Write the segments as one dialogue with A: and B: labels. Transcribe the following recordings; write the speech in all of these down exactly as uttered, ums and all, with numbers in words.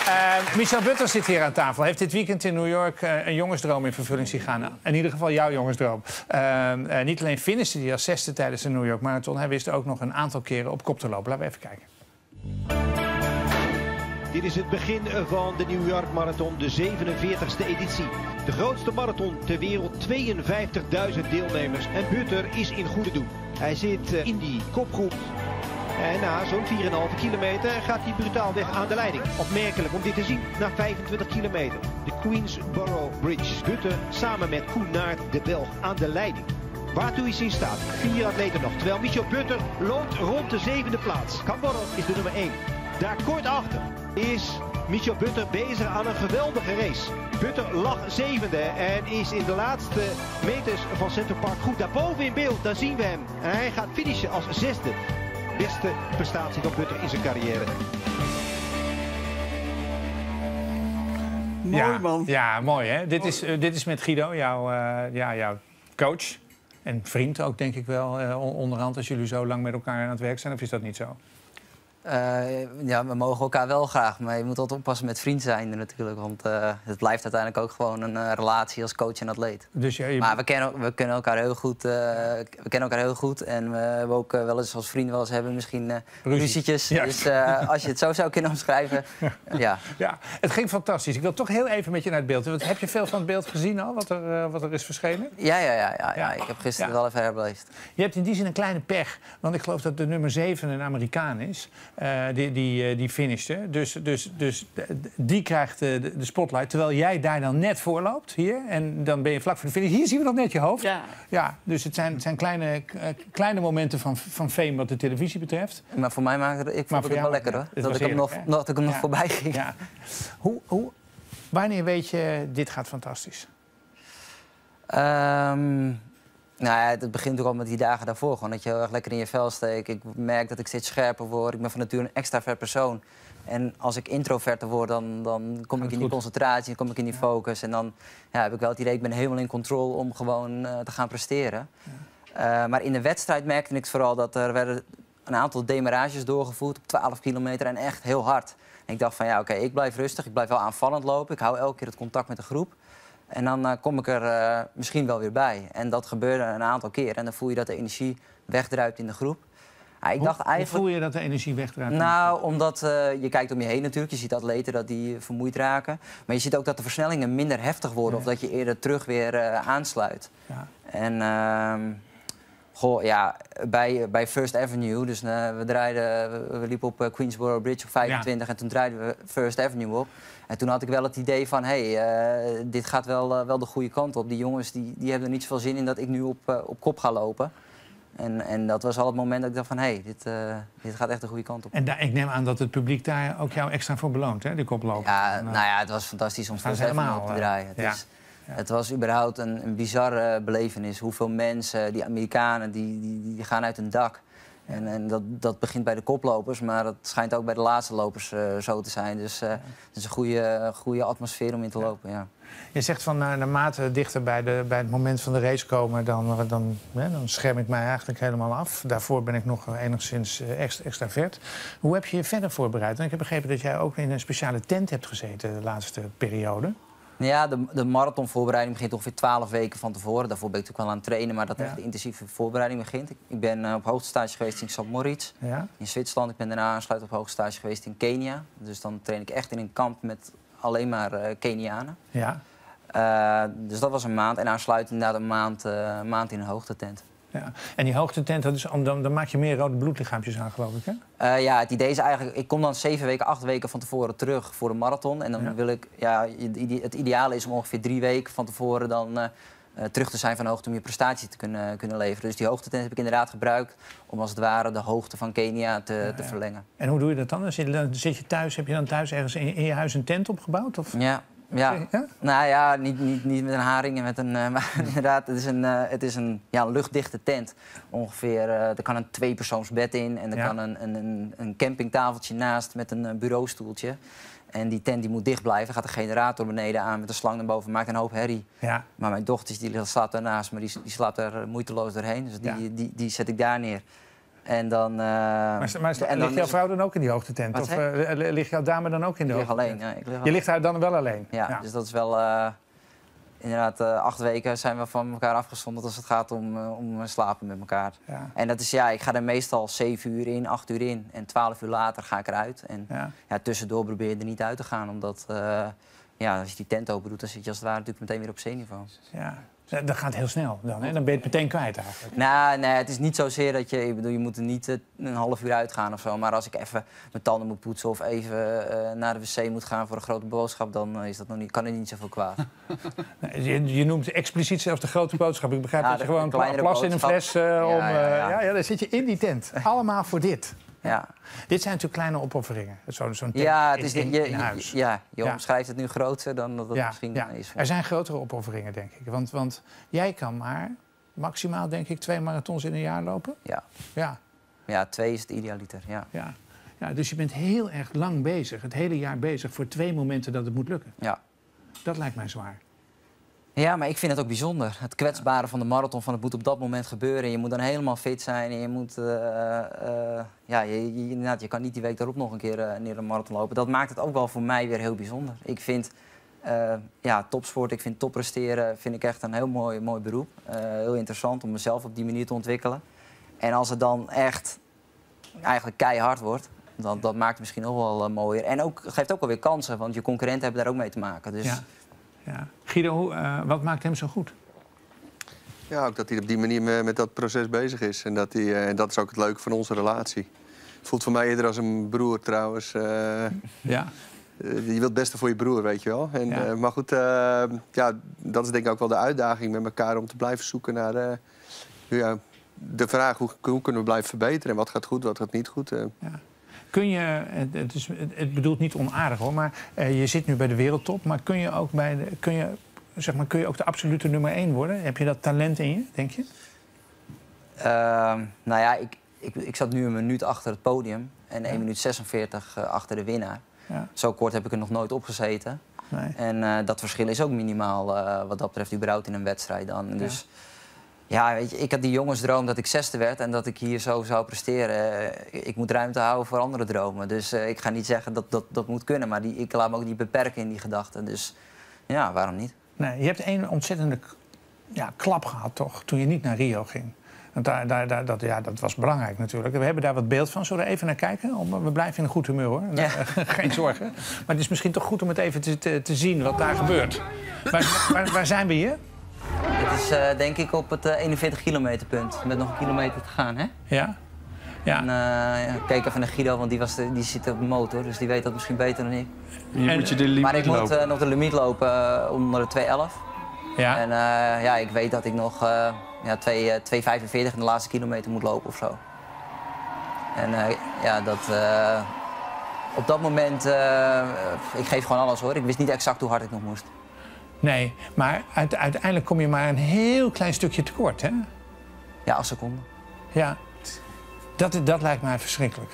A: Uh, Michel Butter zit hier aan tafel. Heeft dit weekend in New York uh, een jongensdroom in vervulling zien gaan. In ieder geval jouw jongensdroom. Uh, uh, niet alleen finishte hij als zesde tijdens de New York Marathon. Hij wist ook nog een aantal keren op kop te lopen. Laten we even kijken.
B: Dit is het begin van de New York Marathon, de zevenenveertigste editie. De grootste marathon ter wereld, tweeënvijftigduizend deelnemers. En Butter is in goede doen. Hij zit in die kopgroep. En na zo'n vier komma vijf kilometer gaat hij brutaal weg aan de leiding. Opmerkelijk om dit te zien na vijfentwintig kilometer. De Queensboro Bridge. Butter samen met Koen Naert, de Belg, aan de leiding. Waartoe is in staat? Vier atleten nog. Terwijl Michel Butter loopt rond de zevende plaats. Camborro is de nummer één. Daar kort achter is Michel Butter bezig aan een geweldige race. Butter lag zevende en is in de laatste meters van Center Park goed. Daarboven in beeld, daar zien we hem. En hij gaat finishen als zesde. Beste prestatie van Butter in zijn carrière.
A: Mooi, ja, man. Ja, mooi hè. Dit is, uh, dit is met Guido, jouw, uh, ja, jouw coach. En vriend ook, denk ik wel, uh, onderhand, als jullie zo lang met elkaar aan het werk zijn. Of is dat niet zo?
C: Uh, ja, we mogen elkaar wel graag, maar je moet altijd oppassen met vriend zijn natuurlijk. Want uh, het blijft uiteindelijk ook gewoon een uh, relatie als coach en atleet. Dus ja, je... Maar we kennen, we, kennen elkaar heel goed, uh, we kennen elkaar heel goed. En we hebben ook uh, wel eens als vrienden wel eens hebben misschien uh, ruzietjes. Ja. Dus uh, als je het zo zou kunnen omschrijven, ja. ja.
A: Ja, het ging fantastisch. Ik wil toch heel even met je naar het beeld. Want heb je veel van het beeld gezien al, wat er, uh, wat er is verschenen?
C: Ja, ja, ja, ja, ja. Ik heb gisteren ja. wel even herbeleefd.
A: Je hebt in die zin een kleine pech. Want ik geloof dat de nummer zeven een Amerikaan is. Uh, die, die, die finishte. Dus, dus, dus die krijgt de, de spotlight. Terwijl jij daar dan net voor loopt, hier. En dan ben je vlak voor de finish. Hier zien we nog net je hoofd. Ja. Ja, dus het zijn, het zijn kleine, kleine momenten van, van fame wat de televisie betreft.
C: Maar voor mij maakte het, ik vond het, het wel lekker hoor. Het dat, ik hem nog, dat ik hem nog
A: ja.
C: voorbij ging.
A: Ja. Hoe, hoe, wanneer weet je, dit gaat fantastisch?
C: Um... Nou ja, het begint ook al met die dagen daarvoor. Gewoon dat je heel erg lekker in je vel steekt. Ik merk dat ik steeds scherper word. Ik ben van nature een extravert persoon. En als ik introverter word, dan, dan kom ik in die concentratie, dan kom ik in die focus. En dan ja, heb ik wel het idee, ik ben helemaal in controle om gewoon uh, te gaan presteren. Ja. Uh, maar in de wedstrijd merkte ik vooral dat er werden een aantal demarages doorgevoerd op twaalf kilometer en echt heel hard. En ik dacht van ja, oké, okay, ik blijf rustig, ik blijf wel aanvallend lopen. Ik hou elke keer het contact met de groep. En dan uh, kom ik er uh, misschien wel weer bij. En dat gebeurde een aantal keer. En dan voel je dat de energie wegdruipt in de groep. Ja, ik
A: hoe,
C: dacht eigenlijk...
A: hoe voel je dat de energie wegdruipt?
C: Nou, omdat uh, je kijkt om je heen natuurlijk. Je ziet atleten dat die vermoeid raken. Maar je ziet ook dat de versnellingen minder heftig worden. Ja. Of dat je eerder terug weer uh, aansluit. Ja. En uh, goh, ja, bij, bij First Avenue, dus uh, we, draaiden, we, we liepen op uh, Queensboro Bridge op vijfentwintig. Ja. En toen draaiden we First Avenue op. En toen had ik wel het idee van, hé, hey, uh, dit gaat wel, uh, wel de goede kant op. Die jongens die, die hebben er niet zoveel zin in dat ik nu op, uh, op kop ga lopen. En, en dat was al het moment dat ik dacht van, hé, hey, dit, uh, dit gaat echt de goede kant op.
A: En daar, ik neem aan dat het publiek daar ook jou extra voor beloont, hè, die koploper.
C: Ja, nou, nou ja, het was fantastisch om First Avenue op te draaien. Het, ja. is, ja. het was überhaupt een, een bizarre belevenis. Hoeveel mensen, die Amerikanen, die, die, die gaan uit hun dak. En, en dat, dat begint bij de koplopers, maar dat schijnt ook bij de laatste lopers uh, zo te zijn. Dus uh, ja. het is een goede, goede atmosfeer om in te ja. lopen, ja.
A: Je zegt van uh, naarmate dichter bij, de, bij het moment van de race komen, dan, dan, ja, dan scherm ik mij eigenlijk helemaal af. Daarvoor ben ik nog enigszins uh, extra, extravert. Hoe heb je je verder voorbereid? En ik heb begrepen dat jij ook in een speciale tent hebt gezeten de laatste periode.
C: Ja, de, de marathonvoorbereiding begint ongeveer twaalf weken van tevoren. Daarvoor ben ik natuurlijk wel aan het trainen, maar dat ja. echt de intensieve voorbereiding begint. Ik, ik ben uh, op hoogtestage geweest in Sankt Moritz, ja. in Zwitserland. Ik ben daarna aansluitend op hoogtestage geweest in Kenia. Dus dan train ik echt in een kamp met alleen maar uh, Kenianen. Ja. Uh, dus dat was een maand. En aansluitend inderdaad een maand, uh, maand in een hoogtetent.
A: Ja. En die hoogtetent, dat is, dan, dan maak je meer rode bloedlichaampjes aan, geloof ik, hè?
C: Uh, ja, het idee is eigenlijk... Ik kom dan zeven weken, acht weken van tevoren terug voor de marathon. En dan ja. wil ik... Ja, het ideale is om ongeveer drie weken van tevoren dan uh, uh, terug te zijn van hoogte om je prestatie te kunnen, kunnen leveren. Dus die hoogtetent heb ik inderdaad gebruikt om als het ware de hoogte van Kenia te, ja, te ja. verlengen.
A: En hoe doe je dat dan? Dan zit, dan zit je thuis, heb je dan thuis ergens in, in je huis een tent opgebouwd? Of?
C: Ja. Ja. ja, nou ja, niet, niet, niet met een haring en met een... Uh, maar inderdaad, het is een, uh, het is een ja, luchtdichte tent. Ongeveer, uh, er kan een tweepersoonsbed in en er ja. kan een, een, een campingtafeltje naast met een uh, bureaustoeltje. En die tent die moet dicht blijven. Gaat de generator beneden aan met de slang naar boven. Maakt een hoop herrie. Ja. Maar mijn dochter die slaapt daarnaast, maar die, die slaapt er moeiteloos doorheen. Dus die, ja. die, die, die zet ik daar neer. En dan... Uh,
A: maar maar en ligt jouw vrouw dan ook in die hoogtetent? Of uh, ligt jouw dame dan ook in de hoogtetent?
C: Alleen, ja, ik lig alleen.
A: Je ligt daar dan wel alleen?
C: Ja, ja. Dus dat is wel... Uh, inderdaad, uh, acht weken zijn we van elkaar afgezonderd als het gaat om, uh, om slapen met elkaar. Ja. En dat is, ja, ik ga er meestal zeven uur in, acht uur in. En twaalf uur later ga ik eruit. En ja. Ja, tussendoor probeer je er niet uit te gaan. Omdat, uh, ja, als je die tent open doet, dan zit je als het ware natuurlijk meteen weer op zeeniveau.
A: Ja. Dat gaat heel snel dan, hè? Dan ben je het meteen kwijt eigenlijk.
C: Nou, nee, het is niet zozeer dat je... Ik bedoel, je moet er niet uh, een half uur uitgaan of zo. Maar als ik even mijn tanden moet poetsen of even uh, naar de wc moet gaan voor een grote boodschap... dan uh, is dat nog niet, kan er niet zoveel kwaad.
A: Nee, je, je noemt expliciet zelfs de grote boodschap. Ik begrijp ja, dat je gewoon plas in een fles... Uh, ja, om, uh, ja, ja. Ja, ja, dan zit je in die tent. Allemaal voor dit. Ja. Dit zijn natuurlijk kleine opofferingen. Zo'n zo tent
C: ja, het is
A: in,
C: je,
A: in huis.
C: Ja, je ja. omschrijft het nu groter dan dat het
A: ja,
C: misschien
A: ja.
C: is.
A: Er zijn grotere opofferingen, denk ik. Want, want jij kan maar maximaal, denk ik, twee marathons in een jaar lopen.
C: Ja.
A: Ja,
C: ja twee is het idealiter, ja.
A: Ja. Ja, dus je bent heel erg lang bezig, het hele jaar bezig... voor twee momenten dat het moet lukken.
C: Ja.
A: Dat lijkt mij zwaar.
C: Ja, maar ik vind het ook bijzonder. Het kwetsbare van de marathon, van het moet op dat moment gebeuren. Je moet dan helemaal fit zijn en je moet... Uh, uh, ja, je, je, inderdaad, je kan niet die week daarop nog een keer uh, neer een marathon lopen. Dat maakt het ook wel voor mij weer heel bijzonder. Ik vind uh, ja, topsport, ik vind toppresteren vind ik echt een heel mooi, mooi beroep. Uh, heel interessant om mezelf op die manier te ontwikkelen. En als het dan echt eigenlijk keihard wordt, dan, dat maakt het misschien nog wel uh, mooier. En ook, geeft ook wel weer kansen, want je concurrenten hebben daar ook mee te maken. Dus...
A: Ja. Ja. Guido, uh, wat maakt hem zo goed?
D: Ja, ook dat hij op die manier met, met dat proces bezig is. En dat, hij, uh, en dat is ook het leuke van onze relatie. Het voelt voor mij eerder als een broer trouwens. Uh, ja. Uh, je wilt het beste voor je broer, weet je wel. En, ja. uh, maar goed, uh, ja, dat is denk ik ook wel de uitdaging met elkaar... om te blijven zoeken naar uh, ja, de vraag hoe, hoe kunnen we blijven verbeteren. En wat gaat goed, wat gaat niet goed. Uh.
A: Ja. Kun je, het, is, het bedoelt niet onaardig hoor, maar uh, je zit nu bij de wereldtop. Maar kun je ook, bij de, kun je, zeg maar, kun je ook de absolute nummer één worden? Heb je dat talent in je, denk je?
C: Uh, nou ja, ik, ik, ik zat nu een minuut achter het podium. En één minuut zesenveertig uh, achter de winnaar. Ja. Zo kort heb ik er nog nooit op gezeten. Nee. En uh, dat verschil is ook minimaal uh, wat dat betreft überhaupt in een wedstrijd dan. Ja. Dus ja, weet je, ik had die jongensdroom dat ik zesde werd en dat ik hier zo zou presteren. Ik moet ruimte houden voor andere dromen. Dus uh, ik ga niet zeggen dat dat, dat moet kunnen, maar die, ik laat me ook niet beperken in die gedachten. Dus ja, waarom niet?
A: Nee, je hebt één ontzettende ja, klap gehad, toch, toen je niet naar Rio ging. Want daar, daar, daar, dat, ja, dat was belangrijk natuurlijk. We hebben daar wat beeld van. Zullen we even naar kijken? We blijven in een goed humeur, hoor. Ja. Geen zorgen. Maar het is misschien toch goed om het even te, te, te zien wat daar gebeurt. Waar, waar, waar zijn we hier?
C: Het is uh, denk ik op het uh, eenenveertig kilometer punt. Met nog een kilometer te gaan, hè?
A: Ja. Ja.
C: En, uh, ja, kijk even naar Guido, want die, was de, die zit op de motor. Dus die weet dat misschien beter dan ik.
E: Hier moet je de limiet
C: maar ik
E: lopen.
C: moet uh, nog de limiet lopen uh, onder de twee elf.
A: Ja.
C: En uh, ja, ik weet dat ik nog uh, ja, twee vijfenveertig in de laatste kilometer moet lopen of zo. En uh, ja, dat... Uh, op dat moment... Uh, ik geef gewoon alles, hoor. Ik wist niet exact hoe hard ik nog moest.
A: Nee, maar uite- uiteindelijk kom je maar een heel klein stukje tekort, hè?
C: Ja, acht seconden.
A: Ja, dat, dat lijkt mij verschrikkelijk.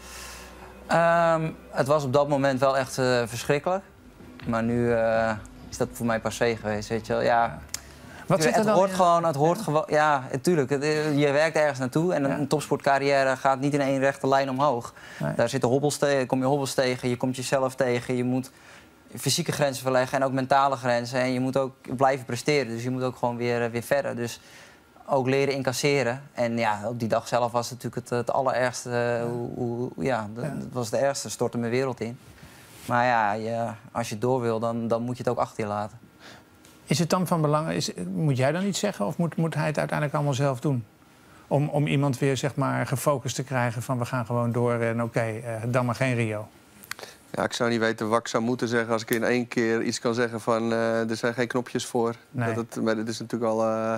C: Um, het was op dat moment wel echt uh, verschrikkelijk. Maar nu uh, is dat voor mij passé geweest, weet je wel. Ja,
A: Wat zit er
C: het
A: dan
C: hoort
A: in?
C: gewoon, het hoort gewoon... Ja, natuurlijk. Je werkt ergens naartoe en een,
A: Ja.
C: een topsportcarrière gaat niet in één rechte lijn omhoog.
A: Nee.
C: Daar zitten hobbels tegen, kom je hobbels tegen, je komt jezelf tegen, je moet fysieke grenzen verleggen en ook mentale grenzen. En je moet ook blijven presteren, dus je moet ook gewoon weer, weer verder. Dus ook leren incasseren. En ja, op die dag zelf was het natuurlijk het, het allerergste. Ja. Hoe, hoe, ja, dat,
A: Ja.
C: dat was de ergste, stortte mijn wereld in. Maar ja, je, als je door wil, dan, dan moet je het ook achter je laten.
A: Is het dan van belang, is, moet jij dan iets zeggen of moet, moet hij het uiteindelijk allemaal zelf doen? Om, om iemand weer zeg maar, gefocust te krijgen van we gaan gewoon door en oké, okay, uh, dan maar geen Rio.
D: Ja, ik zou niet weten wat ik zou moeten zeggen als ik in één keer iets kan zeggen van uh, er zijn geen knopjes voor.
A: Nee.
D: Dat het, maar het is natuurlijk al, uh,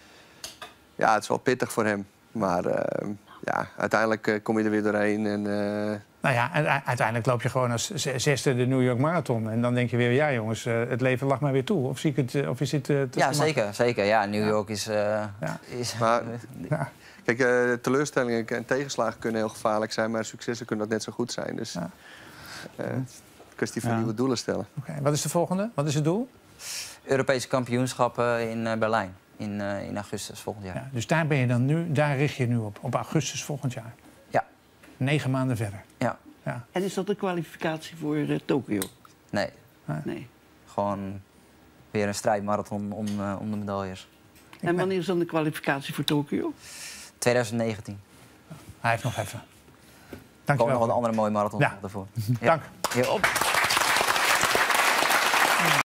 D: ja, het is wel pittig voor hem. Maar uh, ja, uiteindelijk uh, kom je er weer doorheen. En, uh...
A: Nou ja, en uiteindelijk loop je gewoon als zesde de New York Marathon. En dan denk je weer, ja jongens, uh, het leven lag mij weer toe. Of, zie ik het, uh, of is dit uh, te
C: Ja, zeker, zeker. Ja, New York
A: ja.
C: is... Uh,
A: ja.
C: is
D: maar,
A: ja.
D: Kijk, uh, teleurstellingen en tegenslagen kunnen heel gevaarlijk zijn, maar successen kunnen dat net zo goed zijn. Dus ja. uh, kwestie van ja. nieuwe doelen stellen.
A: Okay. Wat is de volgende? Wat is het doel?
C: Europese kampioenschappen in uh, Berlijn. in, uh, in augustus volgend jaar.
A: Ja, dus daar ben je dan nu, daar richt je nu op, op augustus volgend jaar?
C: Ja.
A: Negen maanden verder?
C: Ja.
A: ja.
E: En is dat de kwalificatie voor uh, Tokio?
C: Nee.
A: Ah.
E: nee.
C: Gewoon weer een strijdmarathon om, uh, om de medailles.
E: En wanneer is dan de kwalificatie voor Tokio?
C: twintig negentien.
A: Hij heeft nog even.
C: Dank je wel. Nog een andere mooie marathon
A: ja.
C: daarvoor.
A: Ja. Dank.
C: Ja, op.